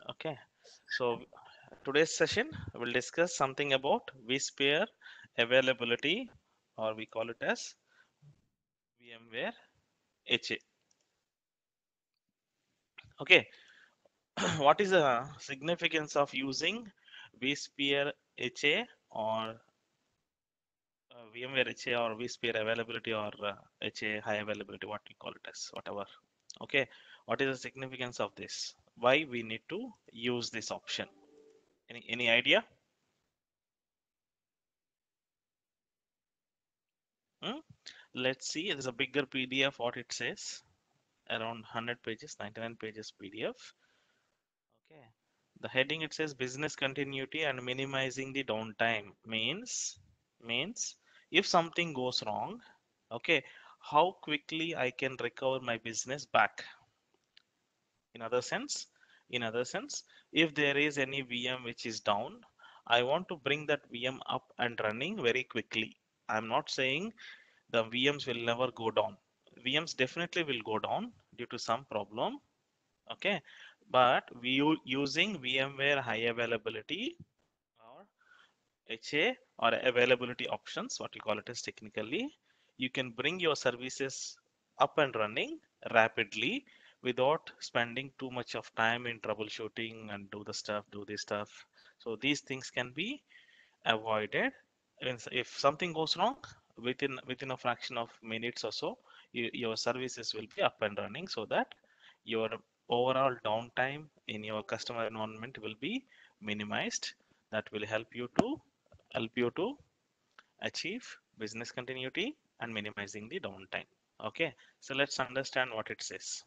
Okay, so today's session will discuss something about vSphere availability, or we call it as VMware HA. Okay, what is the significance of using vSphere HA or VMware HA or vSphere availability or HA high availability, what we call it as, whatever. Okay, what is the significance of this? Why we need to use this option? Any idea? Hmm? Let's see. There's a bigger PDF. What it says, around 100 pages, 99 pages PDF. Okay. The heading it says business continuity and minimizing the downtime means if something goes wrong, okay, how quickly I can recover my business back. In other sense, if there is any VM which is down, I want to bring that VM up and running very quickly. I'm not saying the VMs will never go down. VMs definitely will go down due to some problem. Okay, but using VMware high availability or HA or availability options, what you call it is technically, you can bring your services up and running rapidly without spending too much of time in troubleshooting and do this stuff. So these things can be avoided. If something goes wrong, within a fraction of minutes or so, your services will be up and running, so that your overall downtime in your customer environment will be minimized. That will help you to achieve business continuity and minimizing the downtime. Okay, so let's understand what it says.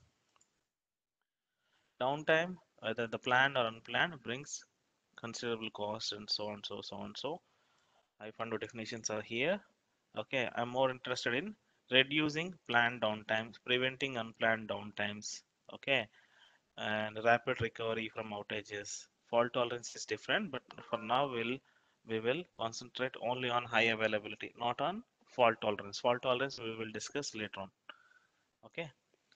Downtime, whether the planned or unplanned, brings considerable cost and so on, so on, so Fundo definitions are here. Okay, I'm more interested in reducing planned downtimes, preventing unplanned downtimes. Okay, and rapid recovery from outages. Fault tolerance is different, but for now we will concentrate only on high availability, not on fault tolerance. Fault tolerance we will discuss later on. Okay,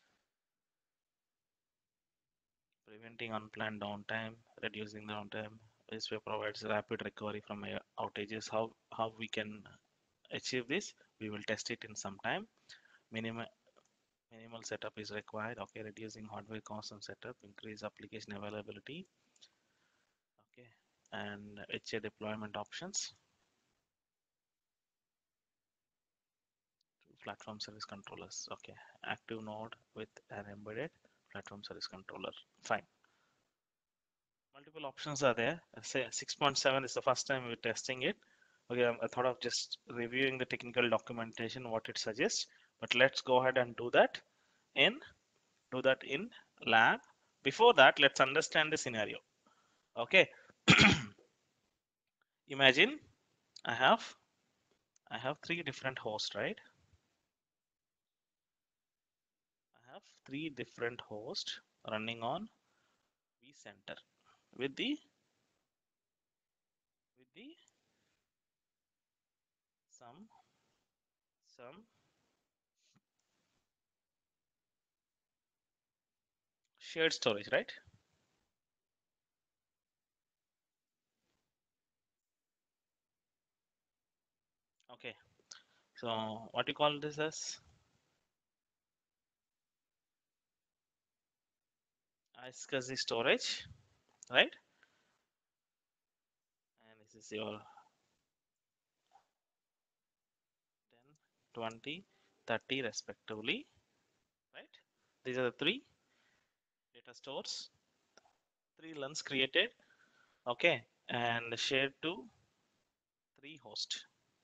preventing unplanned downtime, reducing the downtime. This way provides rapid recovery from outages. How we can achieve this? We will test it in some time. Minimal minimal setup is required. Okay, reducing hardware costs and setup, increase application availability. Okay, and HA deployment options. Platform service controllers. Okay, active node with an embedded platform service controller. Fine. Multiple options are there. Say 6.7 is the first time we're testing it. Okay, I thought of just reviewing the technical documentation, what it suggests. But let's go ahead and in do that in lab. Before that, let's understand the scenario. Okay, imagine I have I have three different hosts, right? I have three different hosts running on vCenter with the some some shared storage, right? Okay, so what you call this as iSCSI storage, right? And this is your 10, 20, 30 respectively, right? These are the three data stores, three LUNs created, okay, and shared to three hosts.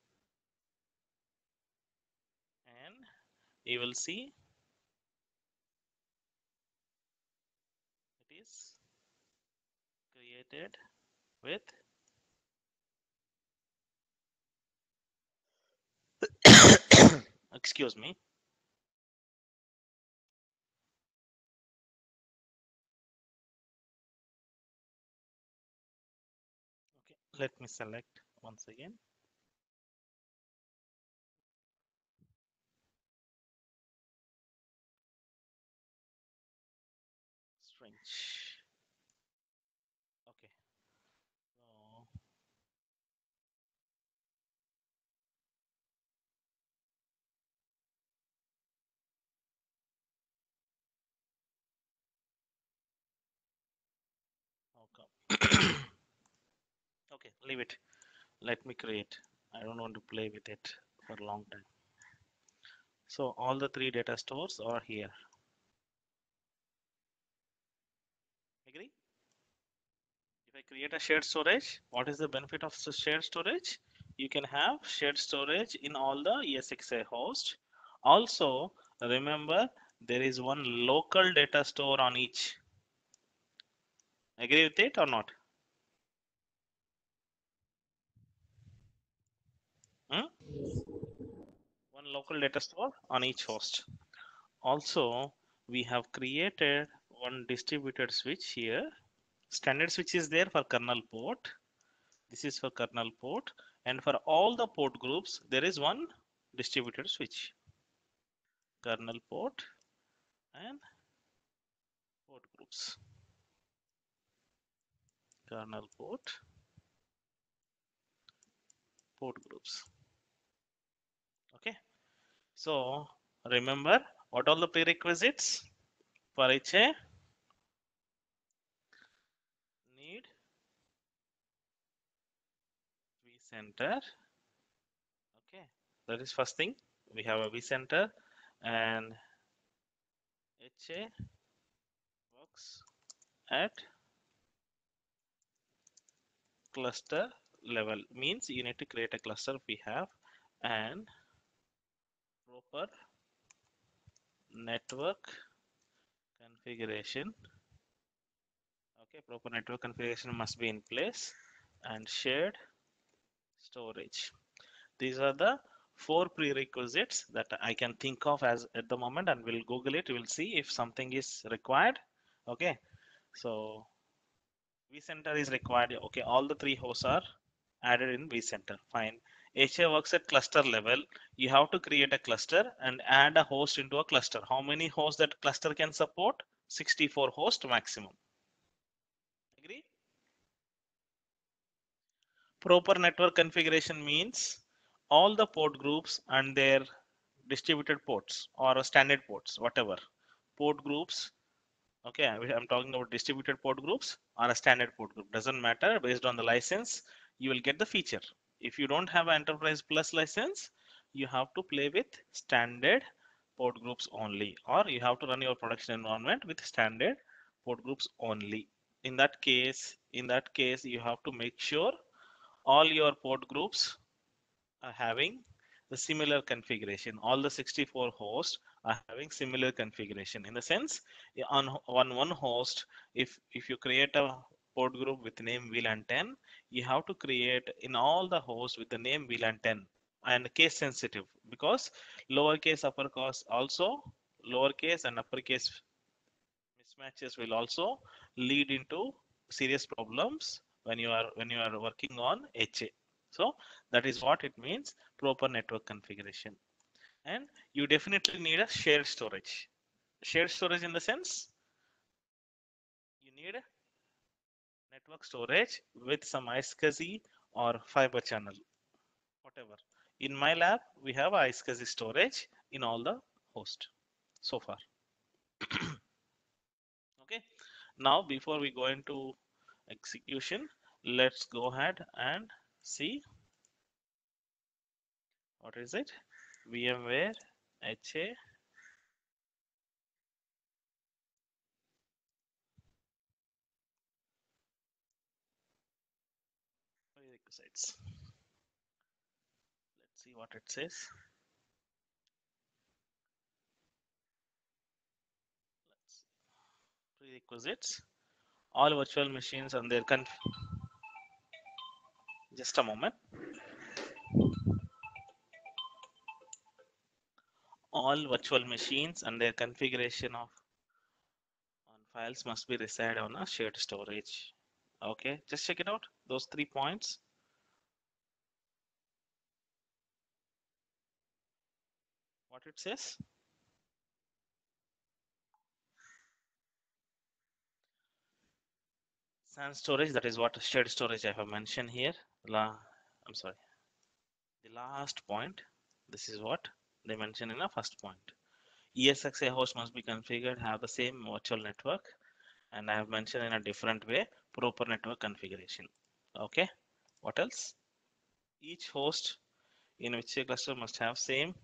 And you will see it is created with excuse me. Okay, let me select once again. Strange. Okay, leave it. Let me create. I don't want to play with it for a long time. So all the three data stores are here. Agree? If I create a shared storage, what is the benefit of shared storage? You can have shared storage in all the ESXi host. Also, remember there is one local data store on each. Agree with it or not? Hmm? One local data store on each host. Also, we have created one distributed switch here. Standard switch is there for kernel port. This is for kernel port, and for all the port groups there is one distributed switch. Kernel port and port groups. Kernel port, port groups. Okay. So remember what all the prerequisites for HA? Need vCenter. Okay. That is first thing. We have a vCenter, and HA works at cluster level, means you need to create a cluster. We have and proper network configuration. Okay, proper network configuration must be in place, and shared storage. These are the four prerequisites that I can think of as at the moment, and we'll Google it. We'll see if something is required. Okay, so vCenter is required. Okay, all the three hosts are added in vCenter. Fine. HA works at cluster level. You have to create a cluster and add a host into a cluster. How many hosts that cluster can support? 64 host maximum. Agree? Proper network configuration means all the port groups and their distributed ports or standard ports, whatever port groups. Okay, I'm talking about distributed port groups or a standard port group. Doesn't matter. Based on the license, you will get the feature. If you don't have an Enterprise Plus license, you have to play with standard port groups only, or you have to run your production environment with standard port groups only. In that case, you have to make sure all your port groups are having the similar configuration. All the 64 hosts are having similar configuration. In the sense, on one host, if you create a port group with name VLAN 10, you have to create in all the hosts with the name VLAN 10 and case sensitive, because lowercase uppercase also lowercase and uppercase mismatches will also lead into serious problems when you are working on HA. So that is what it means, proper network configuration. And you definitely need a shared storage. Shared storage in the sense you need a network storage with some iSCSI or fiber channel, whatever. In my lab, we have iSCSI storage in all the host so far. Okay. Now, before we go into execution, let's go ahead and see what is it. VMware HA prerequisites. Let's see what it says. Let's see. Prerequisites. All virtual machines and their just a moment. All virtual machines and their configuration of on files must be reside on a shared storage. Okay, just check it out. Those 3 points. What it says. SAN storage, that is what shared storage I have mentioned here. I'm sorry, the last point. This is what they mentioned in the first point. ESXi host must be configured, have the same virtual network, and I have mentioned in a different way, proper network configuration. Okay, What else? Each host in HA cluster must have same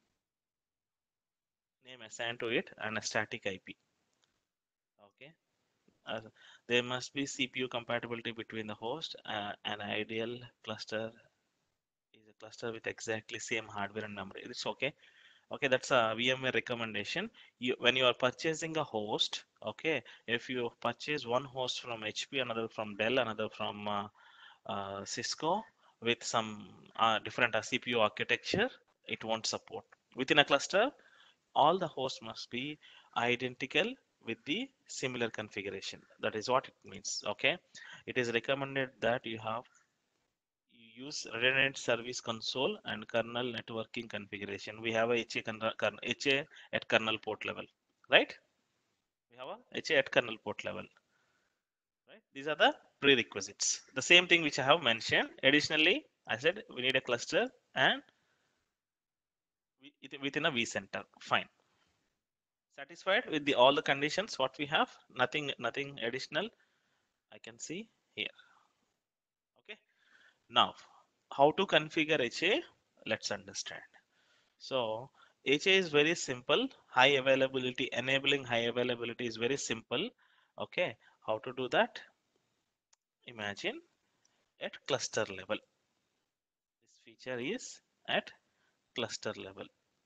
name assigned to it and a static IP. Okay. Uh, there must be CPU compatibility between the host. An ideal cluster is a cluster with exactly same hardware and memory. It's okay. Okay, that's a VMware recommendation. When you are purchasing a host, okay, if you purchase one host from HP, another from Dell, another from Cisco with some different CPU architecture, it won't support. Within a cluster, all the hosts must be identical with the similar configuration. That is what it means. Okay, it is recommended that you use redundant service console and kernel networking configuration. We have a HA at kernel port level, right? We have a HA at kernel port level, right? These are the prerequisites. The same thing which I have mentioned. Additionally, I said we need a cluster and within a vCenter. Fine. Satisfied with the all the conditions what we have? Nothing additional I can see here. Okay. Now, how to configure HA? Let's understand. So HA is very simple. High availability, enabling high availability is very simple. Okay, how to do that? Imagine at cluster level. This feature is at cluster level.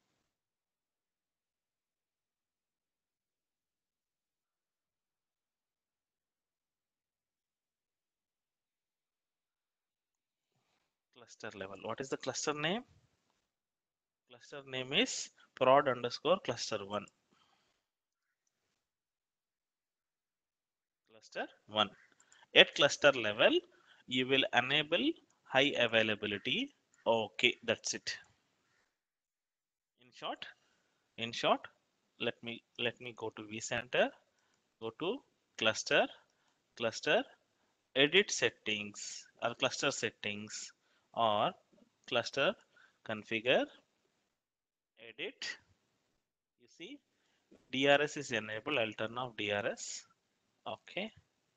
Cluster level. What is the cluster name? Cluster name is prod underscore cluster one. Cluster one. At cluster level, you will enable high availability. Okay, that's it. In short, in short, let me go to vCenter, go to cluster, cluster, edit settings or cluster settings or cluster configure, edit. You see, DRS is enabled. I'll turn off DRS. Okay,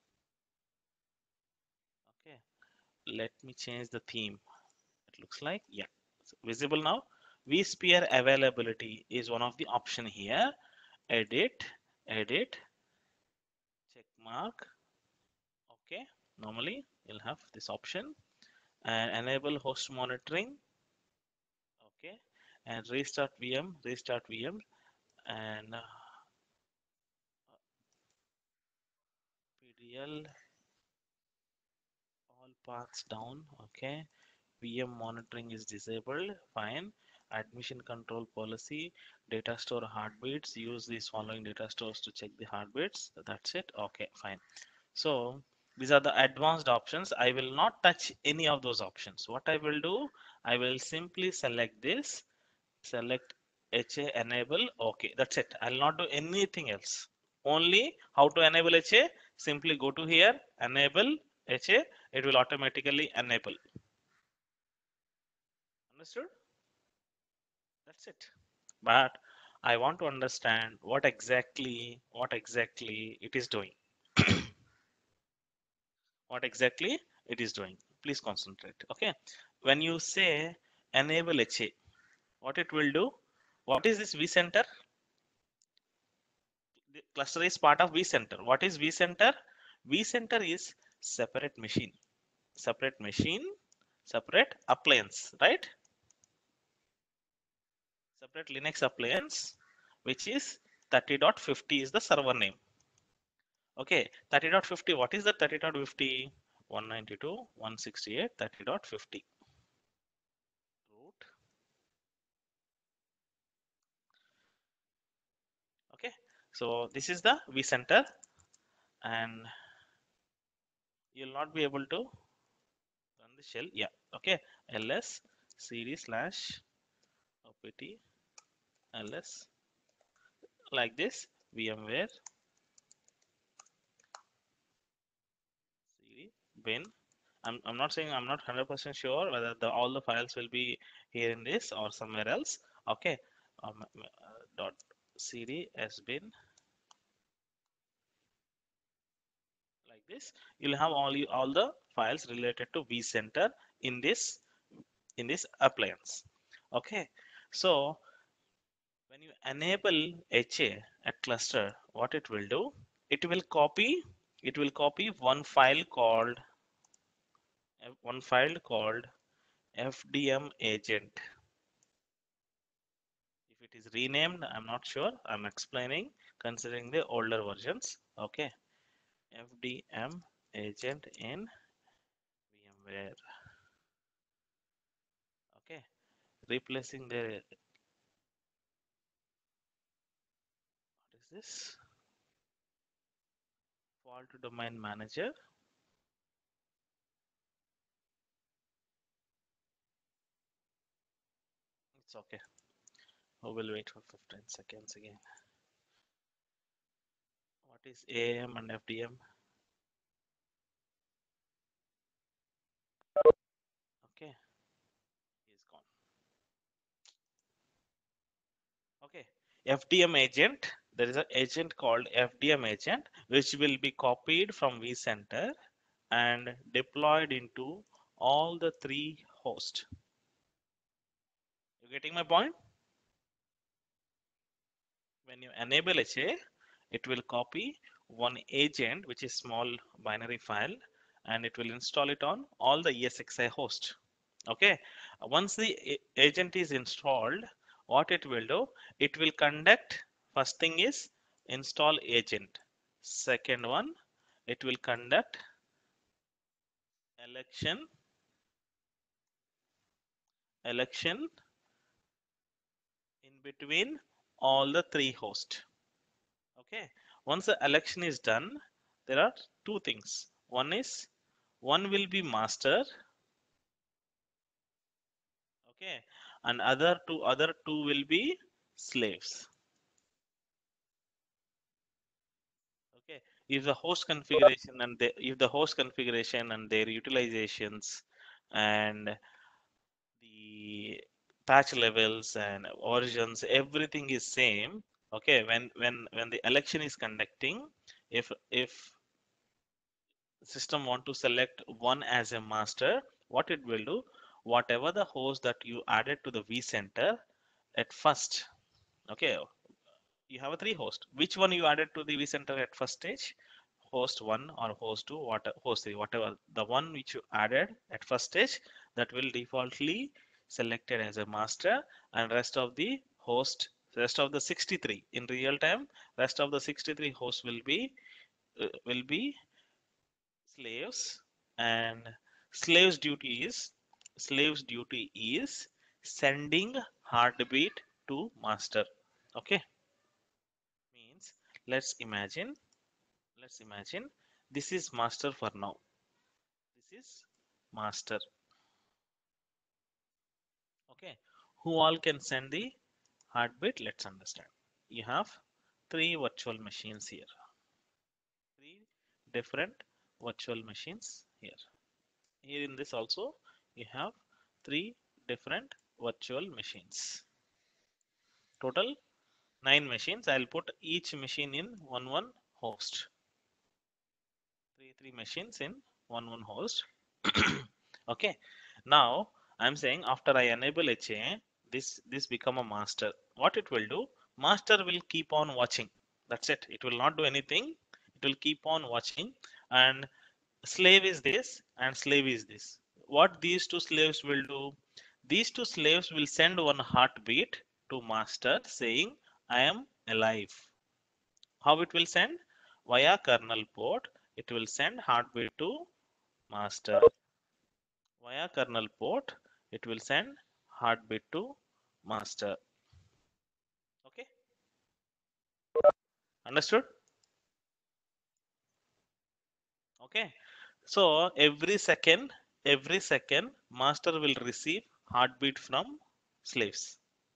okay. Let me change the theme. It looks like, yeah, it's visible now. vSphere availability is one of the option here. Edit, edit, check mark. Okay, normally you'll have this option and enable host monitoring. Okay, and restart VM, and PDL all paths down. Okay, VM monitoring is disabled. Fine. Admission control policy, data store heartbeats. Use these following data stores to check the heartbeats. That's it. Okay, fine. So these are the advanced options. I will not touch any of those options. What I will do, I will simply select this, select HA enable. Okay, that's it. I'll not do anything else. Only how to enable HA, simply go to here, enable HA, it will automatically enable. Understood? That's it. But I want to understand what exactly it is doing. What exactly it is doing. Please concentrate. Okay. When you say enable HA, what it will do? What is this vCenter? The cluster is part of vCenter. What is vCenter? vCenter is separate machine, separate machine, separate appliance, right? Separate Linux appliance, which is 30.50 is the server name. Okay, 30.50. What is the 30.50? 192.168 30.50 root. Okay, so this is the vCenter, and you'll not be able to run the shell. Yeah, okay, ls cd slash opt ls like this vmware cd bin. I'm not saying, I'm not 100% sure whether all the files will be here in this or somewhere else. Okay, dot cd sbin like this. You'll have all the files related to vCenter in this appliance. Okay, so when you enable HA at cluster, what it will do, it will copy one file called FDM agent. If it is renamed, I'm not sure. I'm explaining considering the older versions. Okay, FDM agent in VMware. Okay, replacing the, what is this? Fault domain manager. It's okay. We will wait for 15 seconds again. What is AAM and FDM? Okay, he's gone. Okay, FDM agent. There is an agent called FDM agent which will be copied from vCenter and deployed into all the three hosts. You getting my point? When you enable HA, it will copy one agent, which is small binary file, and it will install it on all the ESXi host. Okay, once the agent is installed, what it will do, it will conduct, first thing is install agent. Second one, it will conduct election in between all the three hosts. Okay, once the election is done, there are two things. One will be master, okay, and other two will be slaves. Okay, if the host configuration and their utilizations and the patch levels and origins, everything is same. Okay, when the election is conducting, if system want to select one as a master, what it will do, whatever the host that you added to the vCenter at first, okay, you have a three host. Which one you added to the vCenter at first stage? Host one or host two, host three, whatever. The one which you added at first stage, that will defaultly selected as a master, and rest of the 63 in real time, rest of the 63 hosts will be slaves, and slaves duty is slaves duty is sending heartbeat to master. Okay, means let's imagine let's imagine this is master for now. This is master. Okay, who all can send the heartbeat? Let's understand. You have three virtual machines here, three different virtual machines here. Here in this also you have three different virtual machines. Total 9 machines. I'll put each machine in one host. Three machines in one host. Okay. Now I'm saying after I enable HA, this become a master. What it will do? Master will keep on watching. That's it. It will not do anything. It will keep on watching, and slave is this and slave is this. What these two slaves will do? These two slaves will send one heartbeat to master saying, I am alive. How it will send? Via kernel port, it will send heartbeat to master. Via kernel port, it will send heartbeat to master. Okay, understood? Okay, so every second, master will receive heartbeat from slaves.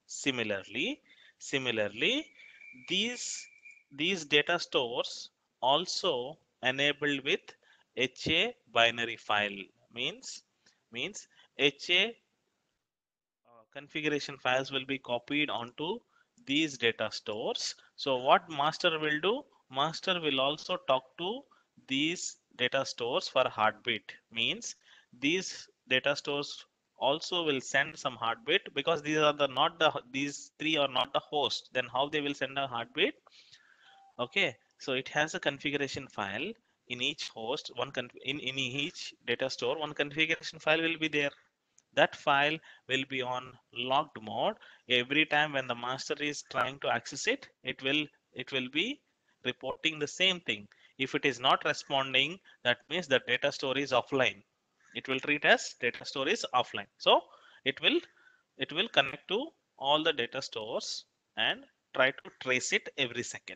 Similarly, these these data stores also enabled with HA binary file, means HA configuration files will be copied onto these data stores. So what master will do? Master will also talk to these data stores for heartbeat. Means these data stores also will send some heartbeat, because these are the not the these three are not the host. Then how they will send a heartbeat? Okay, so it has a configuration file in each host. In each data store, one configuration file will be there. That file will be on locked mode. Every time when the master is trying to access it, it will be reporting the same thing. If it is not responding, that means the data store is offline. It will treat as data store is offline. So it will it will connect to all the data stores and try to trace it every second.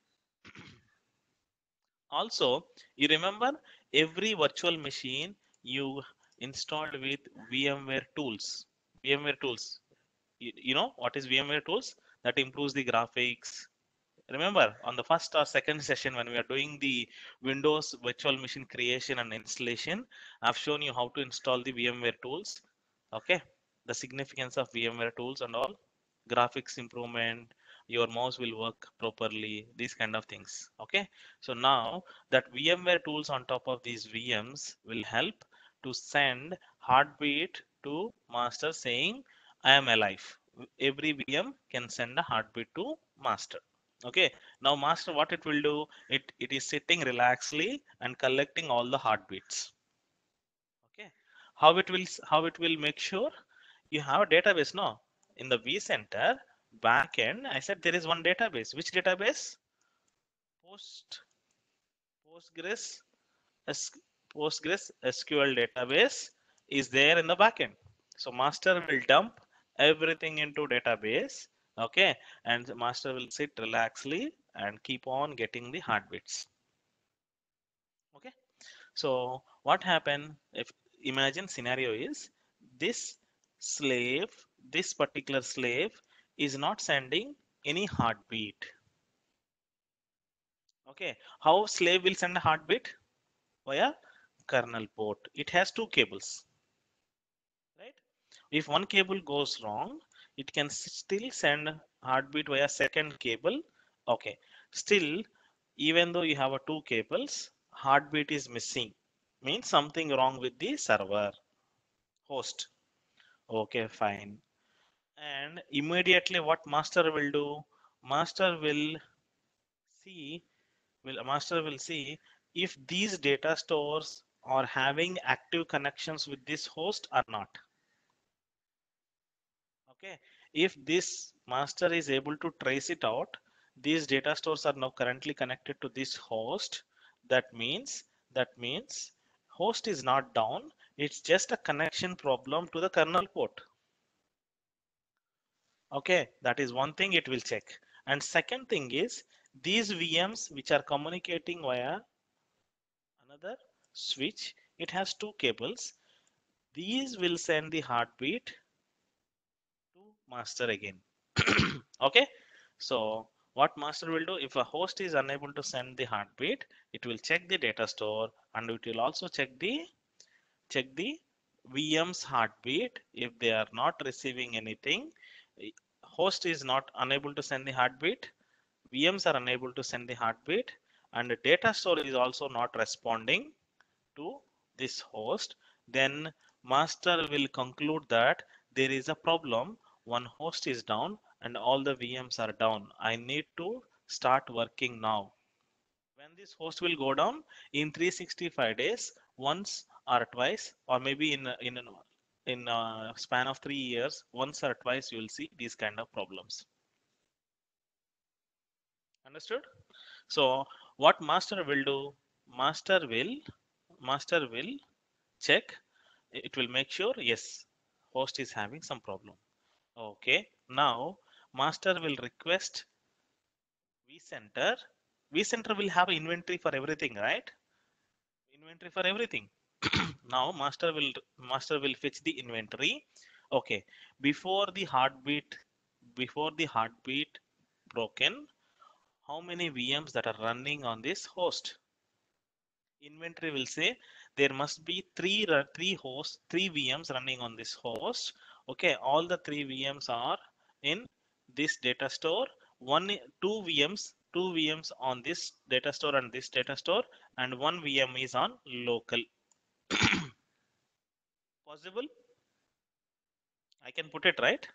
Also, you remember every virtual machine you installed with VMware tools. VMware tools. You know what is VMware tools? That improves the graphics. Remember on the first or second session when we are doing the Windows virtual machine creation and installation, I've shown you how to install the VMware tools. Okay, the significance of VMware tools and all, graphics improvement, your mouse will work properly, these kind of things. Okay, so now that VMware tools on top of these VMs will help to send heartbeat to master saying I am alive. Every VM can send a heartbeat to master. Okay, now master what it will do, it is sitting relaxedly and collecting all the heartbeats. Okay, how it will make sure you have a database. No, in the vCenter backend I said there is one database. Which database? post postgres S- Postgres SQL database is there in the backend. So master will dump everything into database. Okay, and the master will sit relaxedly and keep on getting the heartbeats. Okay, so what happen if, imagine scenario is this slave, this particular slave is not sending any heartbeat. Okay, how slave will send a heartbeat? Via kernel port. It has two cables, right? If one cable goes wrong, it can still send heartbeat via second cable. Okay, still, even though you have a two cables, heartbeat is missing. Means something wrong with the server host. Okay, fine. And immediately what master will do? Master will see, master will see if these data stores are having active connections with this host or not. Okay, if this master is able to trace it out, these data stores are now currently connected to this host. That means host is not down. It's just a connection problem to the kernel port. Okay, that is one thing it will check. And second thing is these VMs which are communicating via another switch, it has two cables. These will send the heartbeat to master again. Okay, so what master will do, if a host is unable to send the heartbeat, it will check the data store and it will also check the VM's heartbeat. If they are not receiving anything, host is not unable to send the heartbeat, VMs are unable to send the heartbeat, and the data store is also not responding to this host, then master will conclude that there is a problem. One host is down and all the VMs are down. I need to start working now. When this host will go down in 365 days, once or twice, or maybe in a span of 3 years, once or twice you will see these kind of problems. Understood? So what master will do? Master will check, it will make sure yes, host is having some problem. Okay, now master will request vCenter. vCenter will have inventory for everything, right? Inventory for everything. Now master will fetch the inventory. Okay, before the heartbeat before the heartbeat broken, how many VMs that are running on this host? Inventory will say there must be three VMs running on this host. Okay, all the three VMs are in this data store. Two two VMs on this data store and this data store, and one VM is on local. Possible? I can put it right.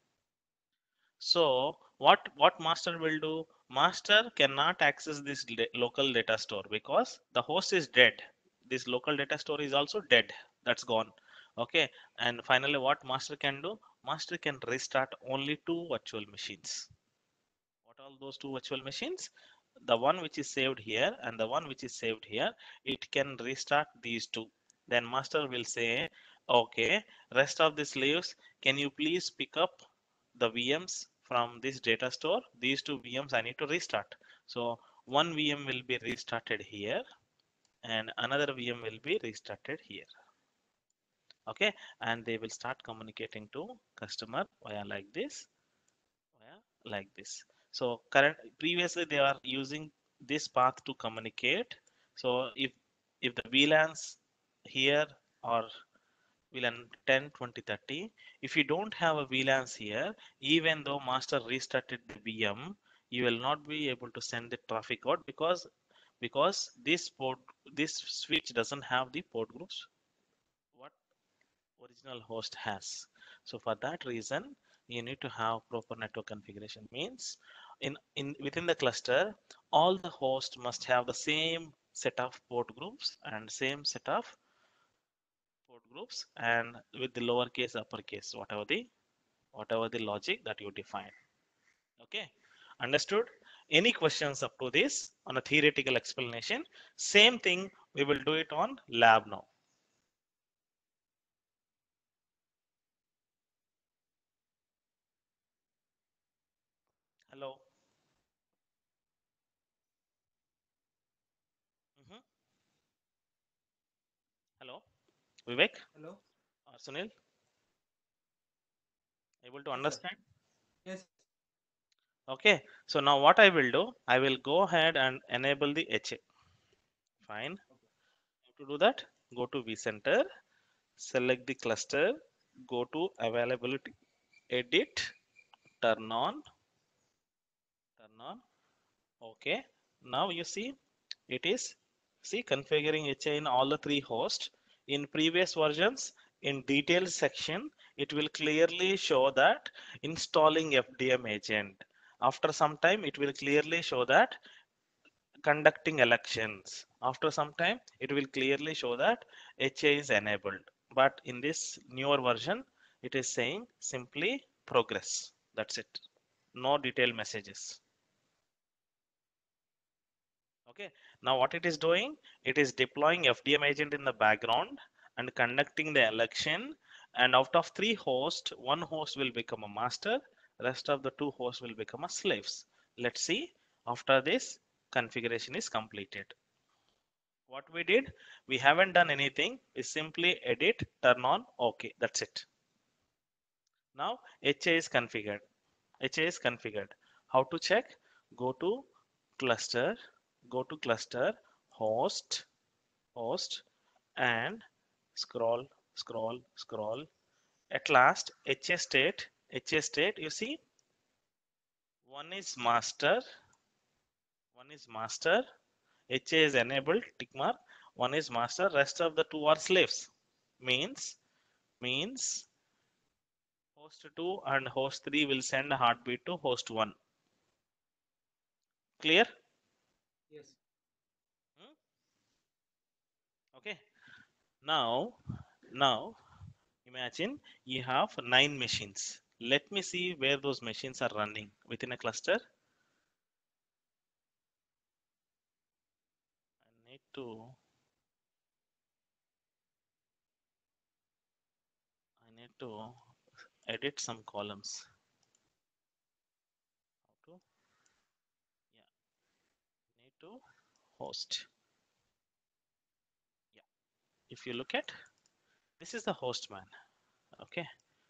So what master will do? Master cannot access this local data store because the host is dead. This local data store is also dead. That's gone. Okay. And finally, what master can do? Master can restart only two virtual machines. What are those two virtual machines? The one which is saved here and the one which is saved here. It can restart these two. Then master will say, okay, rest of these leaves, can you please pick up the VMs from this data store? These two VMs I need to restart. So one VM will be restarted here and another VM will be restarted here. Okay, and they will start communicating to customer via like this. Like this. So previously they are using this path to communicate. So if the VLANs here are VLAN 10, 20, 30, if you don't have a VLANs here, even though master restarted the VM, you will not be able to send the traffic out because this switch doesn't have the port groups what original host has. So for that reason, you need to have proper network configuration. Means in within the cluster, all the hosts must have the same set of port groups and same set of port groups and with the lowercase, uppercase, whatever the logic that you define. Okay, understood? Any questions up to this on a theoretical explanation? Same thing, we will do it on lab now. Hello. Mhm. Hello, Vivek Hello? or Sunil, able to Yes, sir. understand? Yes. Okay, so now what I will do, I will go ahead and enable the HA. Fine. Okay. To do that, go to vCenter, select the cluster, go to availability, edit, turn on, turn on. Okay. Now you see it is see configuring HA in all the three hosts. In previous versions, in details section, it will clearly show that installing FDM agent. After some time, it will clearly show that conducting elections. After some time, it will clearly show that HA is enabled. But in this newer version, it is saying simply progress. That's it. No detailed messages. Okay. Now what it is doing? It is deploying FDM agent in the background and conducting the election. And out of three hosts, one host will become a master. Rest of the two hosts will become a slaves. Let's see. After this, configuration is completed. What we did, we haven't done anything. We simply edit, turn on, okay, that's it. Now HA is configured. HA is configured. How to check? Go to cluster, go to cluster, host, host, and scroll, scroll, scroll. At last, HA state, you see, one is master, one is master, HA is enabled, tick mark, one is master, rest of the two are slaves. Means host 2 and host 3 will send a heartbeat to host 1. Clear? Yes. Hmm? Okay. Now imagine you have 9 machines. Let me see where those machines are running within a cluster. I need to I need to edit some columns. How to? Yeah, need to host. Yeah. If you look at this is the host man. Okay.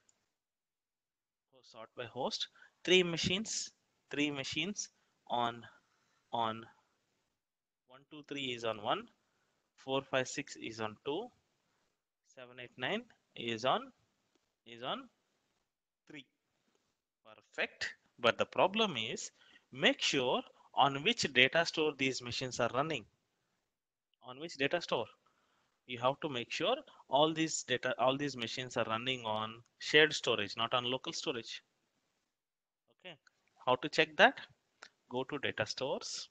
Sort by host. Three machines on 1, 2, 3 is on 1, 4, 5, 6 is on 2, 7, 8, 9 is on 3. Perfect. But the problem is make sure on which data store these machines are running. On which data store? You have to make sure all these machines are running on shared storage, not on local storage. Okay. How to check that? Go to data stores,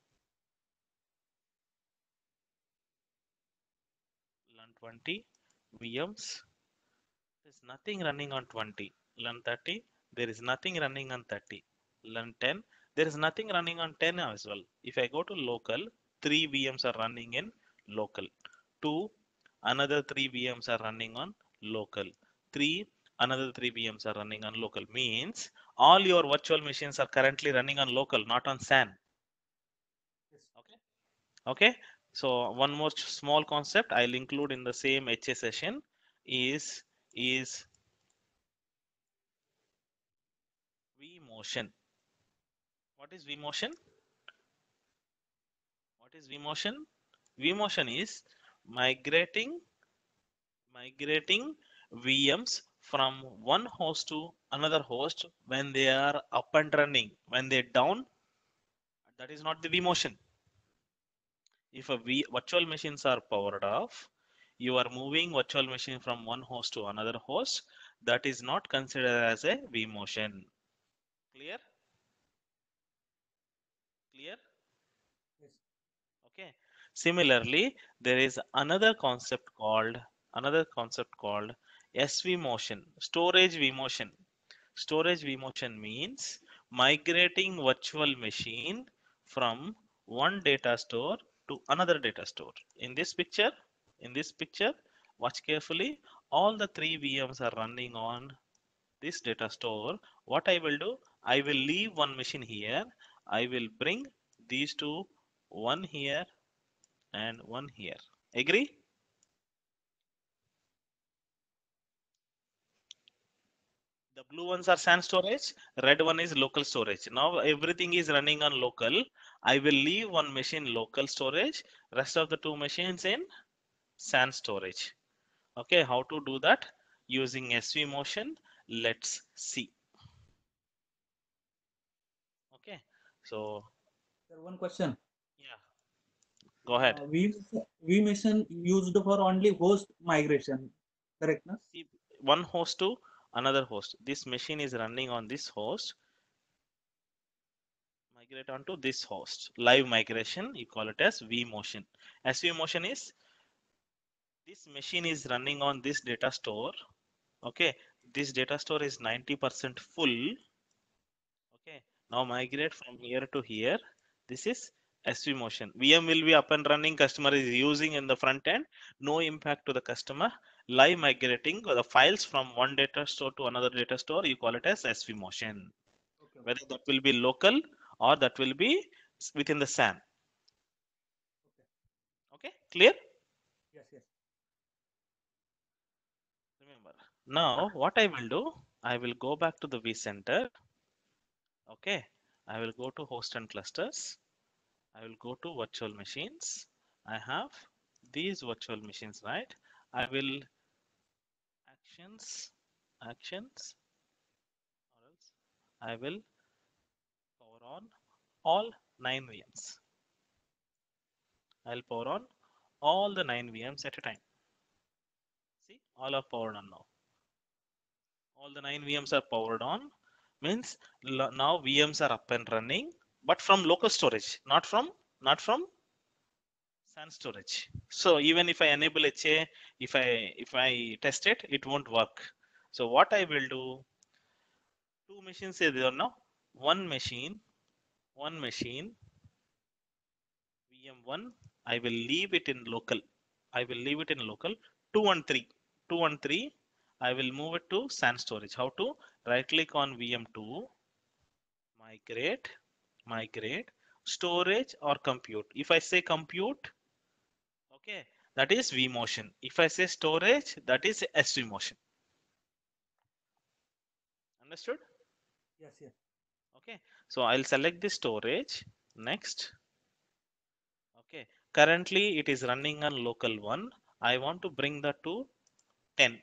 learn 20 VMs. There's nothing running on 20. Learn 30. There is nothing running on 30. Learn 10. There is nothing running on 10 as well. If I go to local, 3 VMs are running in local. 2, another 3 VMs are running on local. 3, another 3 VMs are running on local. Means all your virtual machines are currently running on local, not on SAN. Yes. Okay. Okay. So one more small concept I'll include in the same HA session is vMotion. What is vMotion? What is vMotion? vMotion is migrating migrating VMs from one host to another host when they are up and running. When they're down, that is not the vMotion. If virtual machines are powered off, you are moving virtual machine from one host to another host. That is not considered as a vMotion. Clear? Clear? Yes. Okay. Similarly, there is another concept called SV motion, storage vMotion. Storage vMotion means migrating virtual machine from one data store to another data store. In this picture, watch carefully. All the three VMs are running on this data store. What I will do, I will leave one machine here. I will bring these two, one here and one here. Agree? The blue ones are SAN storage, red one is local storage. Now everything is running on local. I will leave one machine local storage, rest of the two machines in SAN storage. Okay, how to do that? Using SV motion, let's see. Okay, so Sir, one question. yeah, go ahead. vMation used for only host migration, correct? Na? See, one host to another host. This machine is running on this host. Migrate onto this host. Live migration, you call it as vMotion. As vMotion is this machine is running on this data store. Okay, this data store is 90% full. Okay, now migrate from here to here. This is SV motion. VM will be up and running. Customer is using in the front end. No impact to the customer. Live migrating the files from one data store to another data store. You call it as SV motion. Okay, okay, Whether that will be local or that will be within the SAN. okay. Okay, clear? Yes, yes. Remember. Now, what I will do, I will go back to the vCenter. Okay, I will go to host and clusters. I will go to virtual machines. I have these virtual machines, right? I will actions, actions, or else I will power on all 9 VMs. I'll power on all the 9 VMs at a time. See, all are powered on now. All the 9 VMs are powered on. Means now VMs are up and running, but from local storage, not from SAN storage. So even if I enable HA, if I test it, it won't work. So what I will do, two machines is there now. One machine, one machine, VM1, I will leave it in local. I will leave it in local. 2 and 3. 2 and 3, I will move it to SAN storage. How to? Right click on VM2, migrate, migrate, storage or compute. If I say compute, okay, that is vMotion. If I say storage, that is SV motion. Understood? Yes, yes. Okay, so I'll select the storage. Next. Okay, currently it is running on local 1. I want to bring that to 10.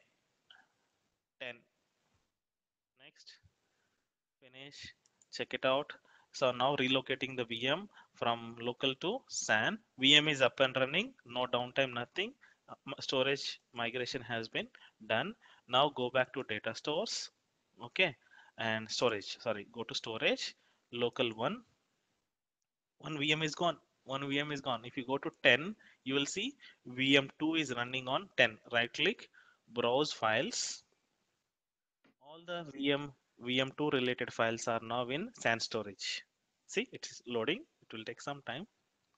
10. Next. Finish. Check it out. So now relocating the VM from local to SAN. VM is up and running, no downtime, nothing. Storage migration has been done. Now go back to data stores. Okay, and storage. Sorry, go to storage. Local one VM is gone. One VM is gone. If you go to 10, you will see VM2 is running on 10. Right click, browse files. All the VM2 related files are now in SAN storage. See, it is loading. It will take some time.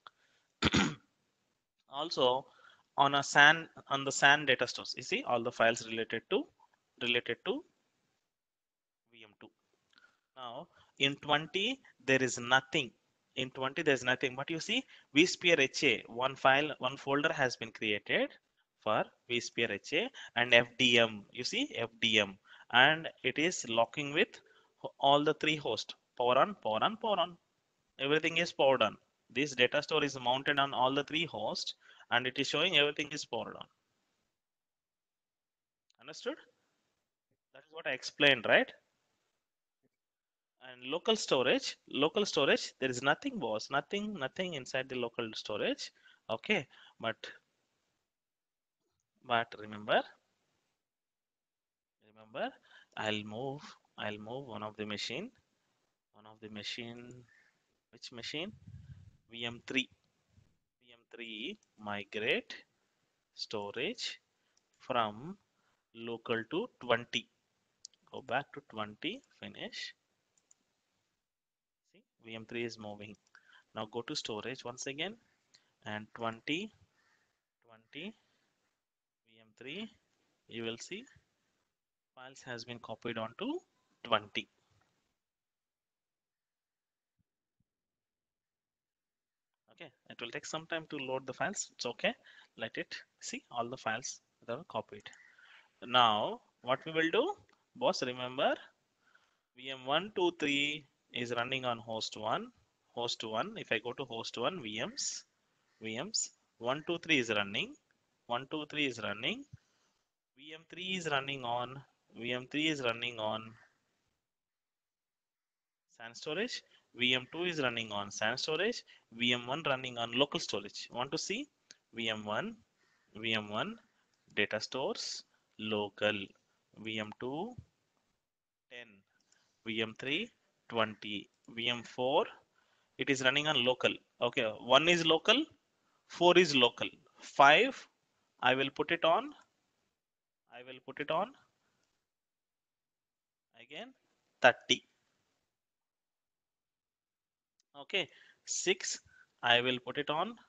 Also, on the SAN data stores, you see all the files related to VM2. Now in 20 there is nothing. In 20 there is nothing. But you see vSphere HA, one folder has been created for vSphere HA and FDM. You see FDM, and it is locking with all the three hosts. Power on, power on, power on. Everything is powered on. This data store is mounted on all the three hosts, and it is showing everything is powered on. Understood? That is what I explained, right? And local storage, there is nothing, boss, nothing inside the local storage. Okay, but remember, I'll move one of the machine, which machine? VM3. VM3 migrate storage from local to 20. Go back to 20, finish. See, VM3 is moving. Now go to storage once again, and 20 VM3, you will see files has been copied onto 20. Okay, it will take some time to load the files. It's okay. Let it see all the files that are copied. Now, what we will do, boss, remember VM123 is running on host 1. Host 1, if I go to host 1, VMs 123 is running. 123 is running. VM3 is running on. VM3 is running on SAN storage. VM2 is running on SAN storage. VM1 running on local storage. Want to see VM1 data stores local, VM2 10, VM3 20, VM4 it is running on local. Okay, 1 is local, 4 is local, 5 I will put it on. Again 30. Okay, 6 I will put it on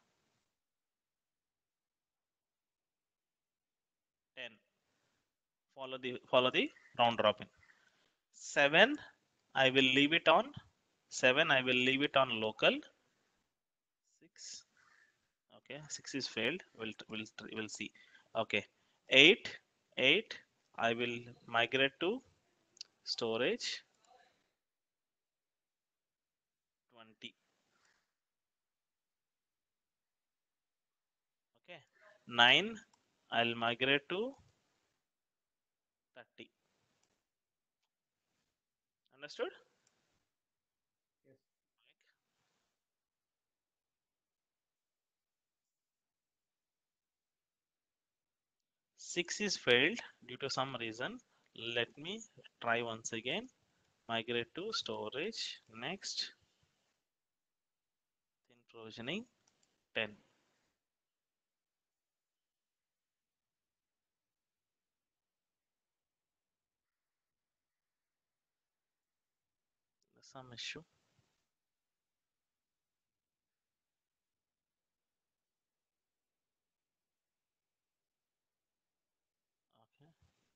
10. Follow the round robin. 7 I will leave it on. 7 I will leave it on local. 6. Okay, 6 is failed. We'll see. Okay, 8 I will migrate to storage 20. Okay, 9 I'll migrate to 30. Understood? Yes. 6 is failed due to some reason. Let me try once again. Migrate to storage. Next, thin provisioning 10. Some issue. Okay.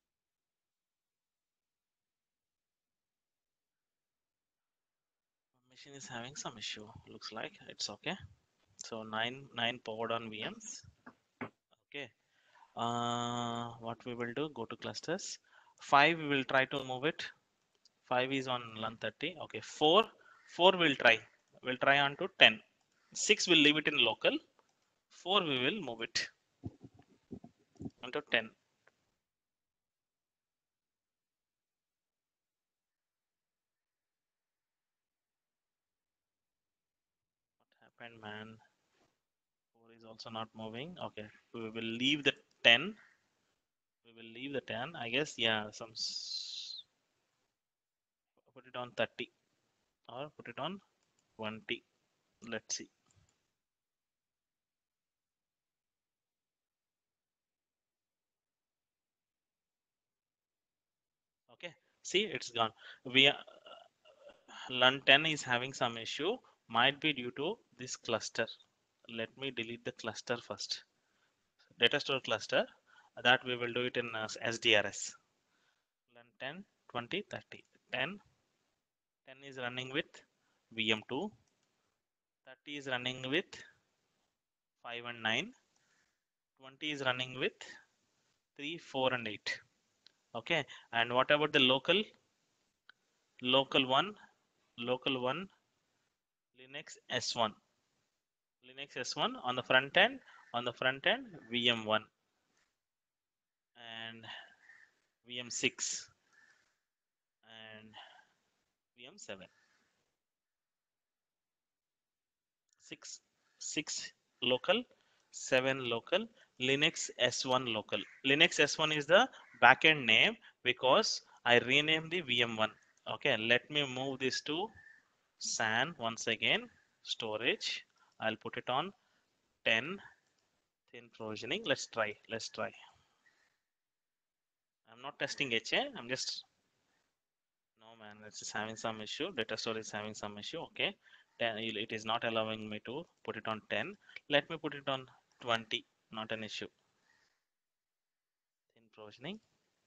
Machine is having some issue. Looks like it's okay. So nine powered on VMs. Okay. What we will do? Go to clusters. 5 we will try to move it. 5 is on LAN 30. Okay. 4 will try. We'll try on to 10. 6 will leave it in local. 4 we will move it onto 10. and man. 4 is also not moving. Okay, we will leave the 10. We will leave the 10. I guess, yeah, put it on 30 or put it on 20. Let's see. Okay, see, it's gone. We LUN 10 is having some issue. Might be due to this cluster. Let me delete the cluster first. Data store cluster. That we will do it in SDRS. LUN 10, 20, 30. 10 is running with VM2. 30 is running with 5 and 9. 20 is running with 3, 4 and 8. Okay, and what about the local? Local 1, Linux S1. Linux S1 on the front end VM1 and VM6 and VM7. 6 local, 7 local, Linux S1 local. Linux S1 is the backend name because I renamed the VM1. Okay, let me move this to SAN once again. Storage. I'll put it on 10. Thin provisioning. Let's try. I'm not testing HA. I'm just, no man, it's just having some issue. Data store is having some issue. Okay, 10, it is not allowing me to put it on 10. Let me put it on 20. Not an issue. Thin provisioning.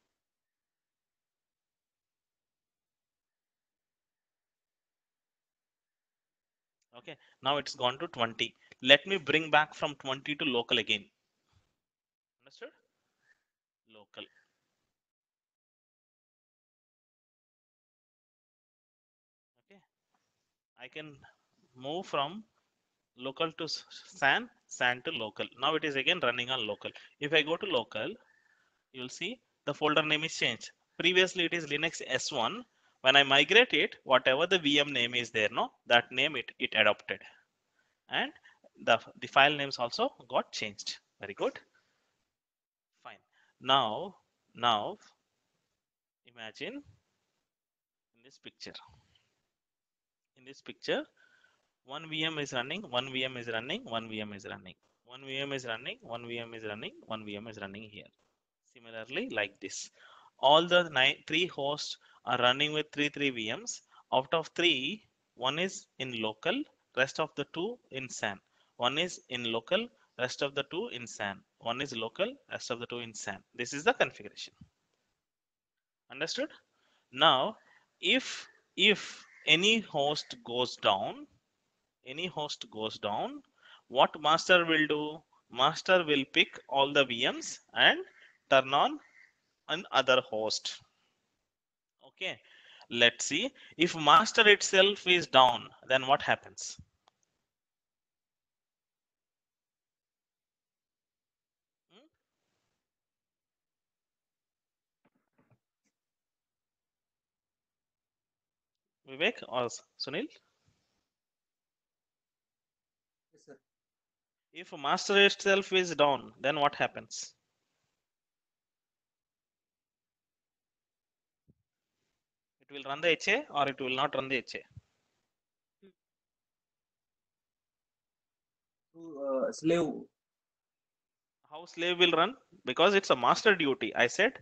Okay, now it's gone to 20. Let me bring back from 20 to local again. Understood? Local. Okay, I can move from local to SAN to local. Now it is again running on local. If I go to local, you'll see the folder name is changed. Previously it is Linux S1. When I migrate it, whatever the VM name is there, no, that name it adopted, and the file names also got changed. Very good. Fine. Now imagine in this picture. In this picture, one VM is running, one VM is running, one VM is running, one VM is running, one VM is running, one VM is running here. Similarly, like this, all the 3 hosts are running with 3 VMs. Out of 3, one is in local, rest of the 2 in SAN. One is in local, rest of the 2 in SAN. One is local, rest of the 2 in SAN. This is the configuration. Understood? Now, if any host goes down, what master will do? Master will pick all the VMs and turn on another host. Okay, let's see. If master itself is down, then what happens? Vivek or Sunil? Yes, sir. If master itself is down, then what happens? It will run the HA or it will not run the HA? To slave. How slave will run? Because it's a master duty. I said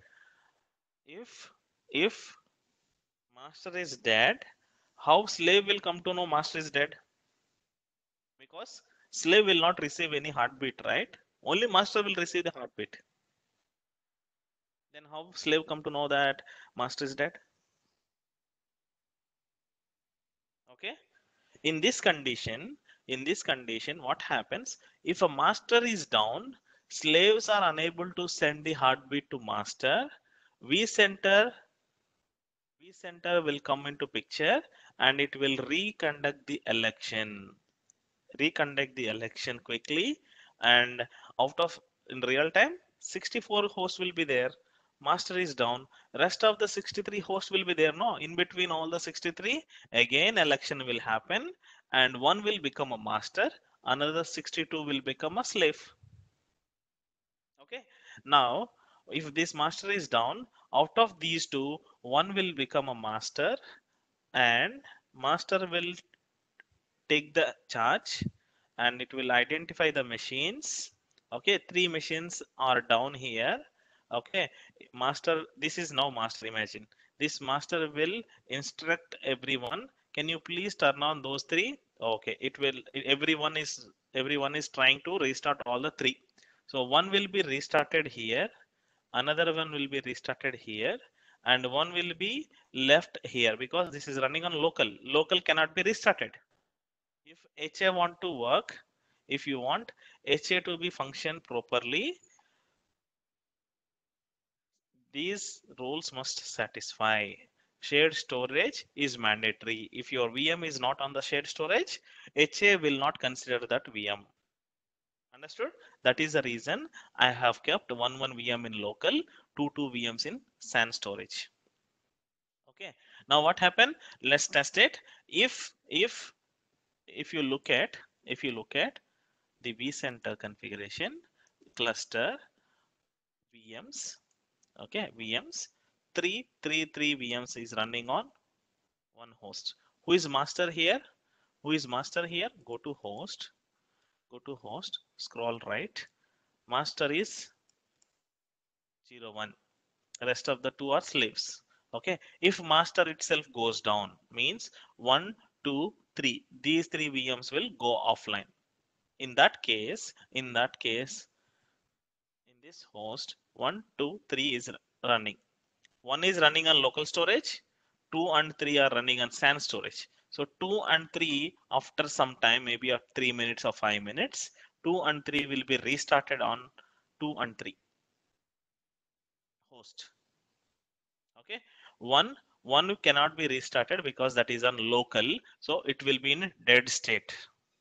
if master is dead, how slave will come to know master is dead? Because slave will not receive any heartbeat, right? Only master will receive the heartbeat. Then how slave come to know that master is dead? Okay. In this condition, what happens? If a master is down, slaves are unable to send the heartbeat to master. vCenter will come into picture and it will reconduct the election. Quickly, and out of in real time 64 hosts will be there. Master is down, rest of the 63 hosts will be there. No, in between all the 63 again election will happen and one will become a master, another 62 will become a slave. Okay, now if this master is down, out of these two, one will become a master, and master will take the charge and it will identify the machines. Okay, three machines are down here. Okay, master, this is now master. Imagine this master will instruct everyone, can you please turn on those three? Okay, it will, everyone is trying to restart all the three. So one will be restarted here, another one will be restarted here, and one will be left here because this is running on local. Local cannot be restarted. If HA want to work, if you want HA to be function properly, these rules must satisfy. Shared storage is mandatory. If your VM is not on the shared storage, HA will not consider that VM. Understood? That is the reason I have kept one VM in local, two VMs in SAN storage. Okay. Now what happened? Let's test it. If you look at the vCenter configuration, cluster VMs, okay, VMs, three VMs is running on one host. Who is master here? Who is master here? Go to host, scroll right. Master is 01. Rest of the two are slaves. Okay. If master itself goes down, means 1, 2, 3. These three VMs will go offline. In this host, 1, 2, 3 is running. One is running on local storage, 2 and 3 are running on SAN storage. So 2 and 3, after some time, maybe of 3 minutes or 5 minutes, 2 and 3 will be restarted on 2 and 3 host. Okay, one cannot be restarted because that is on local, so it will be in dead state.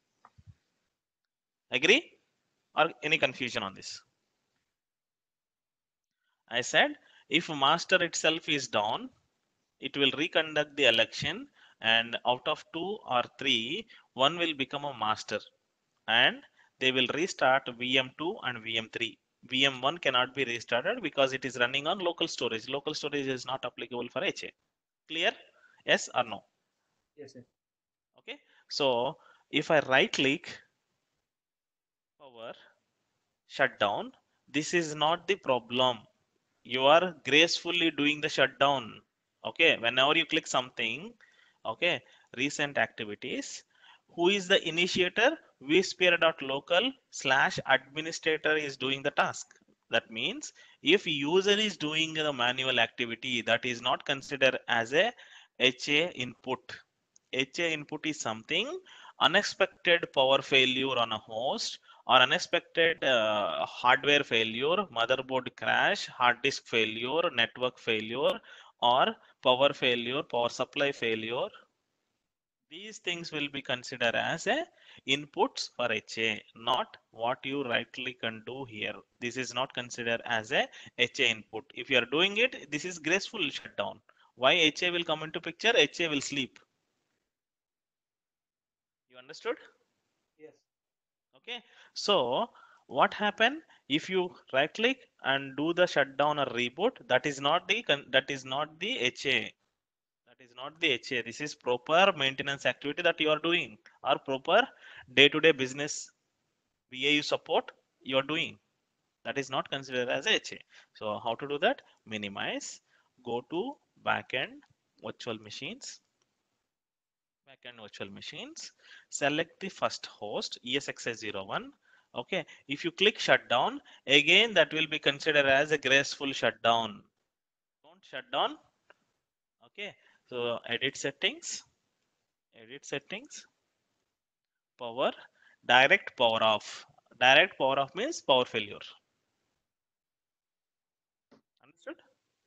Agree? Or any confusion on this? I said if master itself is down, it will reconduct the election, and out of two or three, one will become a master, and they will restart VM2 and VM3. VM1 cannot be restarted because it is running on local storage. Local storage is not applicable for HA. Clear? Yes or no? Yes, sir. Okay. So if I right click power shutdown, this is not the problem. You are gracefully doing the shutdown. Okay, whenever you click something, okay, recent activities, who is the initiator? vSphere.local/administrator is doing the task. That means if user is doing the manual activity, that is not considered as a HA input. HA input is something unexpected power failure on a host, or unexpected hardware failure, motherboard crash, hard disk failure, network failure, or power failure, power supply failure. These things will be considered as a inputs for HA, not what you rightly can do here. This is not considered as a HA input. If you are doing it, this is graceful shutdown. Why HA will come into picture? HA will sleep. You understood? Yes. Okay, so what happen if you right click and do the shutdown or reboot? That is not the HA. That is not the HA. This is proper maintenance activity that you are doing, or proper day-to-day business BAU support you are doing. That is not considered as HA. So how to do that? Minimize. Go to backend virtual machines. Backend virtual machines. Select the first host ESXi01. Okay, if you click shutdown, again that will be considered as a graceful shutdown. Don't shut down. Okay, so edit settings, power, direct power off. Direct power off means power failure. Understood?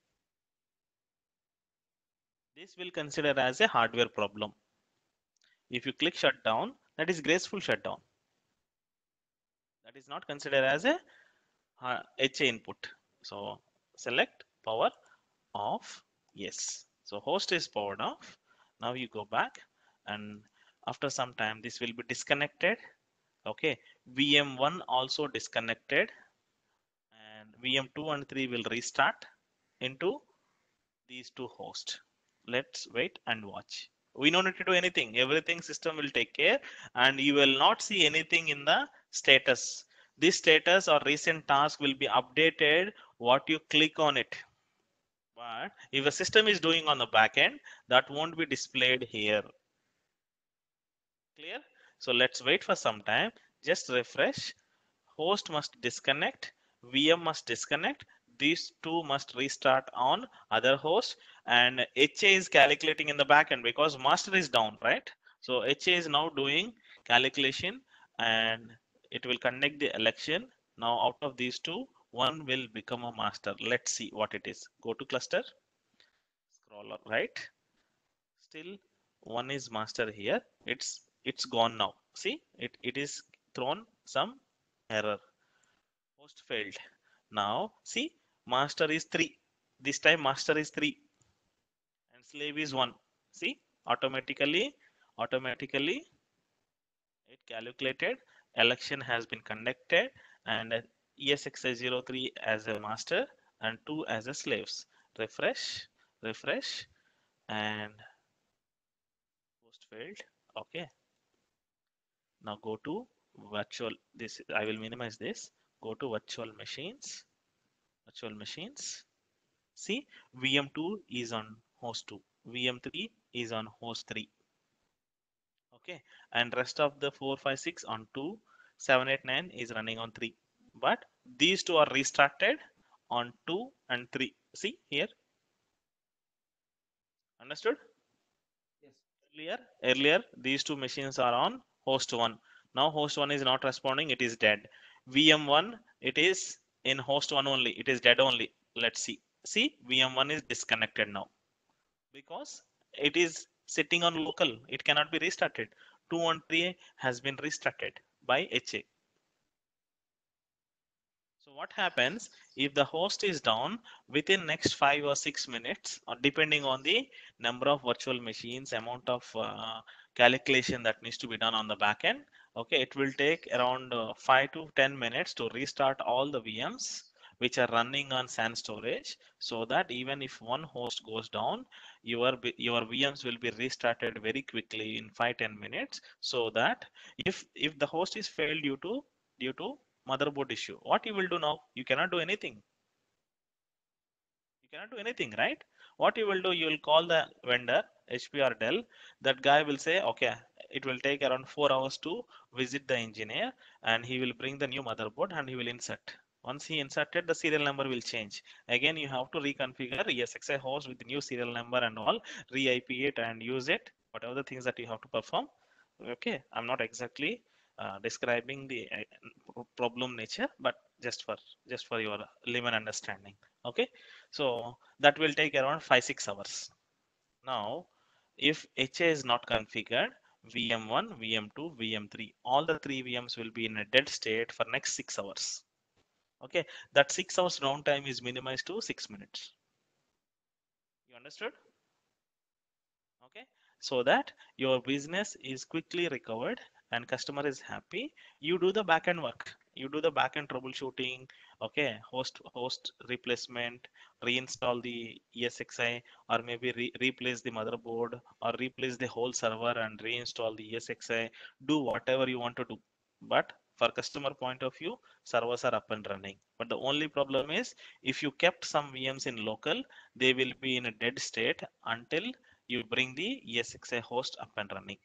This will consider as a hardware problem. If you click shutdown, that is graceful shutdown. That is not considered as a HA input. So select power off. Yes. So host is powered off. Now you go back, and after some time this will be disconnected. Okay, VM1 also disconnected, and VM2 and 3 will restart into these two hosts. Let's wait and watch. We don't need to do anything. Everything system will take care, and you will not see anything in the status. This status or recent task will be updated what you click on it. But if a system is doing on the back end, that won't be displayed here. Clear? So let's wait for some time. Just refresh. Host must disconnect. VM must disconnect. These two must restart on other host, and HA is calculating in the backend because master is down, right? So HA is now doing calculation, and it will conduct the election. Now out of these two, one will become a master. Let's see what it is. Go to cluster, scroll up right. Still one is master here. It's gone now. See, it is thrown some error. Host failed. Now see, master is 3. This time master is 3 and slave is 1. See, automatically it calculated, election has been conducted, and ESXi03 as a master and 2 as a slaves. Refresh, refresh, and host failed. Okay, now go to virtual. This I will minimize this. Go to virtual machines. Virtual machines. See, VM2 is on host 2, VM3 is on host 3. Okay, and rest of the 4, 5, 6 on 2, 7, 8, 9 is running on 3. But these two are restarted on 2 and 3. See here, understood? Yes. Earlier, these two machines are on host 1. Now host 1 is not responding, it is dead. VM1, it is in host 1 only, it is dead only. Let's see. See, VM1 is disconnected now, because it is sitting on local, it cannot be restarted. 213 has been restarted by HA. So what happens if the host is down within next 5 or 6 minutes, or depending on the number of virtual machines, amount of calculation that needs to be done on the back end. Okay, it will take around 5 to 10 minutes to restart all the VMs which are running on SAN storage, so that even if one host goes down, your VMs will be restarted very quickly in 5-10 minutes, so that if the host is failed due to motherboard issue, what you will do now? You cannot do anything. You cannot do anything, right? What you will do, you will call the vendor, HP or Dell. That guy will say, okay, it will take around 4 hours to visit the engineer, and he will bring the new motherboard and he will insert. Once he inserted, the serial number will change. Again, you have to reconfigure ESXi host with the new serial number and all, re-IP it and use it, whatever the things that you have to perform. Okay, I'm not exactly describing the problem nature, but just for your layman understanding. Okay, so that will take around 5-6 hours. Now if HA is not configured, VM1, VM2, VM3, all the 3 VMs will be in a dead state for next 6 hours. Okay, that 6 hours downtime is minimized to 6 minutes. You understood? Okay, so that your business is quickly recovered and customer is happy. You do the backend work, you do the backend troubleshooting. Okay, host replacement, reinstall the ESXi, or maybe replace the motherboard, or replace the whole server and reinstall the ESXi. Do whatever you want to do, but for customer point of view, servers are up and running. But the only problem is, if you kept some VMs in local, they will be in a dead state until you bring the ESXi host up and running.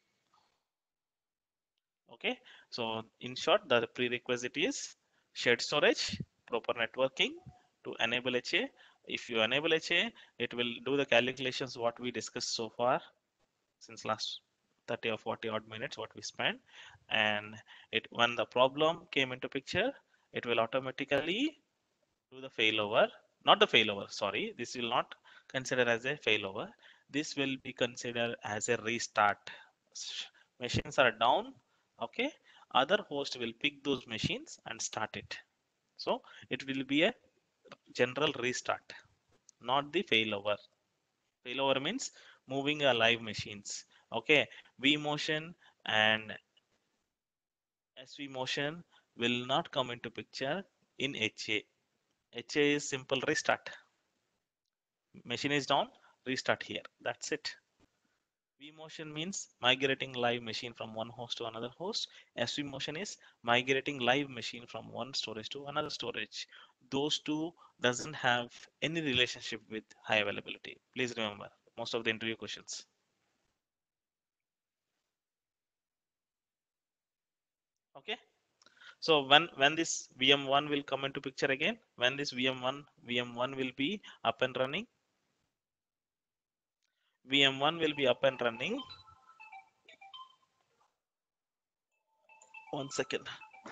Okay, so in short, the prerequisite is shared storage, proper networking to enable HA. If you enable HA, it will do the calculations what we discussed so far since last 30 or 40 odd minutes what we spent, and it when the problem came into picture, it will automatically do the failover. Not the failover, sorry, this will not consider as a failover, this will be considered as a restart. Machines are down, okay, other host will pick those machines and start it. So it will be a general restart, not the failover. Failover means moving a live machines. Okay, vMotion and SV motion will not come into picture in HA. HA is simple restart. Machine is down, restart here. That's it. vMotion means migrating live machine from one host to another host. SV motion is migrating live machine from one storage to another storage. Those two doesn't have any relationship with high availability. Please remember most of the interview questions. Okay. So when this VM1 will come into picture again, when this VM1 will be up and running, VM1 will be up and running. One second.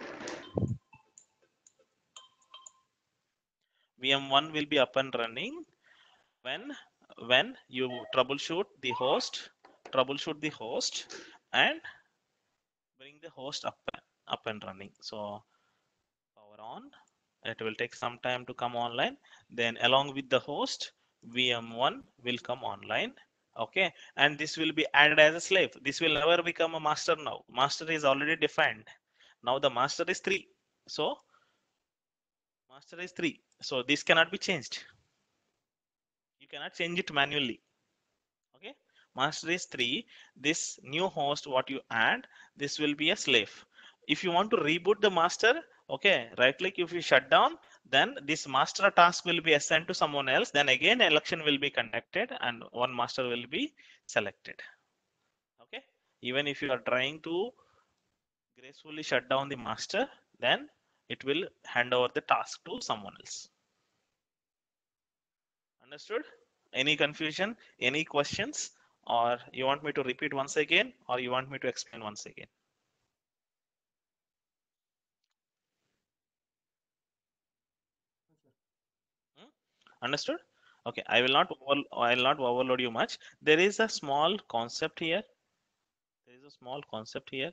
VM1 will be up and running when you troubleshoot the host and bring the host up and running. So power on. It will take some time to come online. Then along with the host, VM1 will come online. Okay, and this will be added as a slave. This will never become a master now. Master is already defined. Now the master is 3. So master is 3. So this cannot be changed. You cannot change it manually. Okay, master is 3. This new host what you add, this will be a slave. If you want to reboot the master, okay, right click. If you shut down, then this master task will be assigned to someone else. Then again election will be conducted and one master will be selected. Okay, even if you are trying to gracefully shut down the master, then it will hand over the task to someone else. Understood? Any confusion? Any questions? Or you want me to repeat once again, or you want me to explain once again? Hmm? Understood? Okay, I will not overload you much. There is a small concept here. There is a small concept here.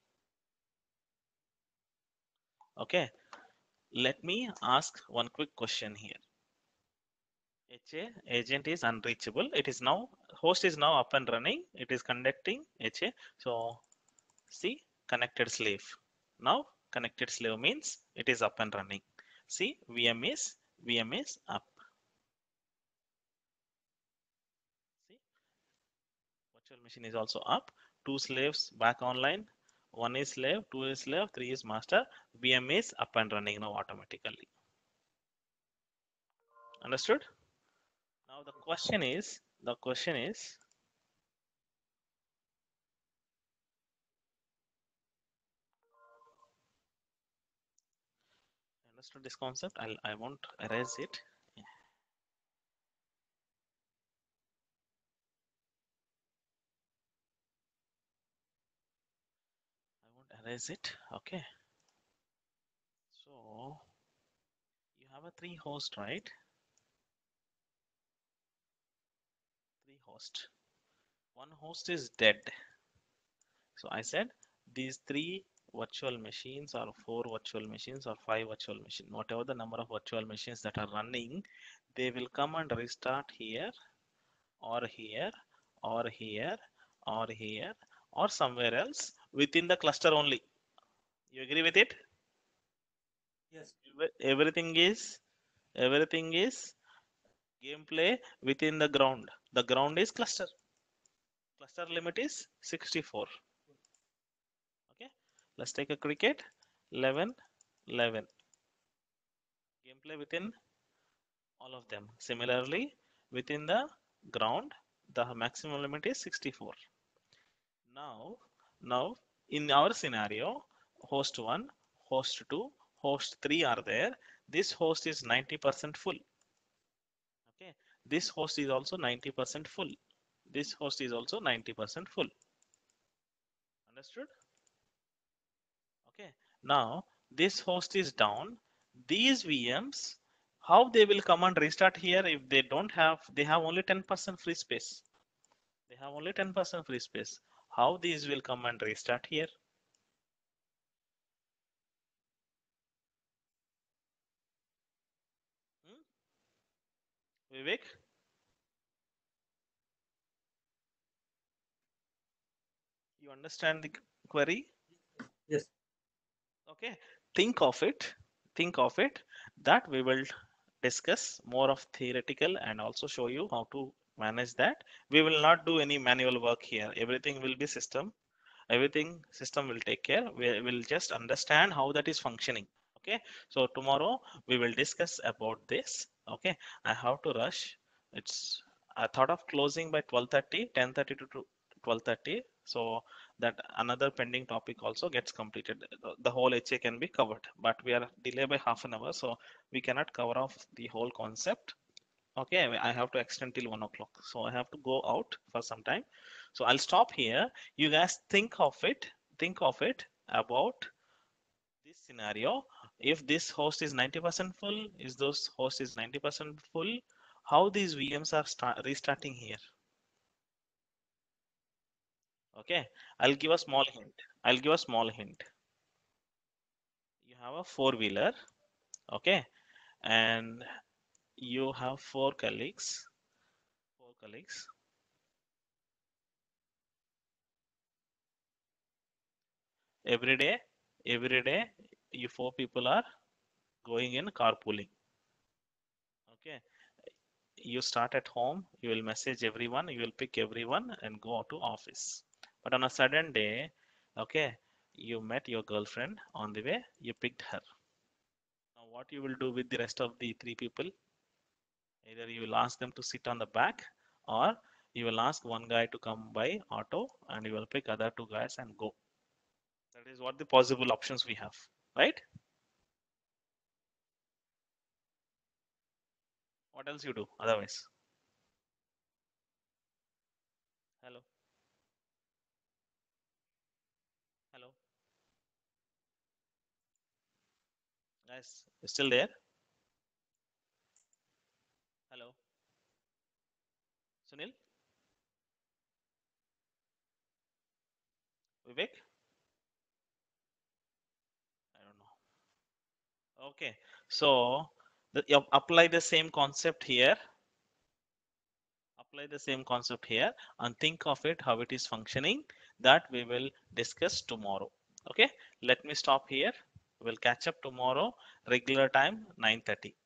Okay, let me ask one quick question here. HA agent is unreachable. It is now host is now up and running. It is conducting HA. So see connected slave. Now connected slave means it is up and running. See VM is up. See virtual machine is also up. 2 slaves back online. 1 is slave, 2 is slave, 3 is master. VM is up and running now automatically. Understood? Now the question is understood this concept? I won't erase it. I won't erase it. Okay. So you have a 3 host, right? 3 host. One host is dead. So I said these 3 virtual machines or 4 virtual machines or 5 virtual machines, whatever the number of virtual machines that are running, they will come and restart here or here or here or here or somewhere else within the cluster only. You agree with it? Yes. Everything is gameplay within the ground. The ground is cluster. Cluster limit is 64. Okay, let's take a cricket 11 11 gameplay within all of them. Similarly, within the ground, the maximum limit is 64. Now, now in our scenario, host 1, host 2, host 3 are there. This host is 90% full. Okay, this host is also 90% full. This host is also 90% full. Understood? Okay, now this host is down. These VMs, how they will come and restart here if they don't have, they have only 10% free space. They have only 10% free space. How these will come and restart here? Hmm? Vivek, you understand the query? Yes. Okay, think of it, think of it, that we will discuss more of theoretical and also show you how to manage that. We will not do any manual work here. Everything will be system. Everything system will take care. We will just understand how that is functioning. Okay, so tomorrow we will discuss about this. Okay, I have to rush. It's I thought of closing by 12:30, 10:30 to 12:30, so that another pending topic also gets completed. The whole HA can be covered, but we are delayed by half an hour, so we cannot cover off the whole concept. Okay, I have to extend till 1 o'clock, so I have to go out for some time. So I'll stop here. You guys think of it about this scenario. If this host is 90% full, is those host is 90% full, how these VMs are restarting here? Okay, I'll give a small hint. I'll give a small hint. You have a four-wheeler, okay, and you have four colleagues. Four colleagues. Every day, every day, you four people are going in carpooling. Okay, you start at home, you will message everyone, you will pick everyone and go to office. But on a sudden day, okay, you met your girlfriend on the way, you picked her. Now, what you will do with the rest of the three people? Either you will ask them to sit on the back, or you will ask one guy to come by auto and you will pick other two guys and go. That is what the possible options we have, right? What else you do otherwise? Hello, hello, guys, you still there? Hello, Sunil, Vivek? I don't know. Okay, so you apply the same concept here. Apply the same concept here and think of it how it is functioning. That we will discuss tomorrow. Okay, let me stop here. We'll catch up tomorrow, regular time 9:30.